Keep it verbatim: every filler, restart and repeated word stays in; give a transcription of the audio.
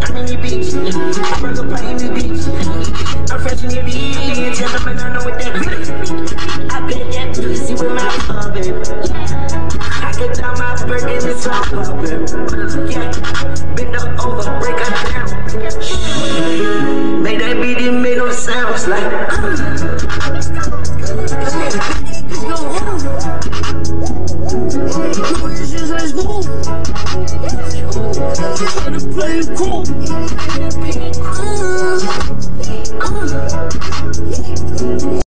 I'm in the beach. I broke a pot in the beach. I'm fresh in the beach. Gentlemen, I know what that means. I bet that pussy with my phone, baby. I can tell my bird and it's all poppin'. Yeah, bend her over, break her down. Make that beat, it make no sounds like. Let's go. Let's go. Let's play Coupe.